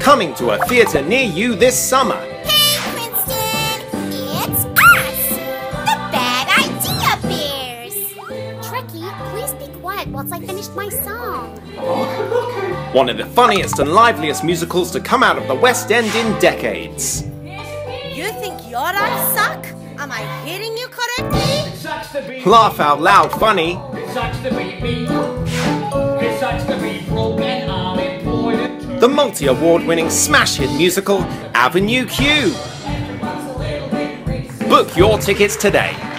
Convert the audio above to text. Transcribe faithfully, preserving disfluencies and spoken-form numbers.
coming to a theatre near you this summer. Hey, Princeton! It's us! The Bad Idea Bears! Trekkie, please be quiet whilst I finish my song. One of the funniest and liveliest musicals to come out of the West End in decades. You think your eyes suck? Am I hearing you correctly? It sucks to be Laugh out loud funny. It sucks to be me. It sucks to be broken. I'm employed at The multi-award winning smash hit musical Avenue Q. Book your tickets today.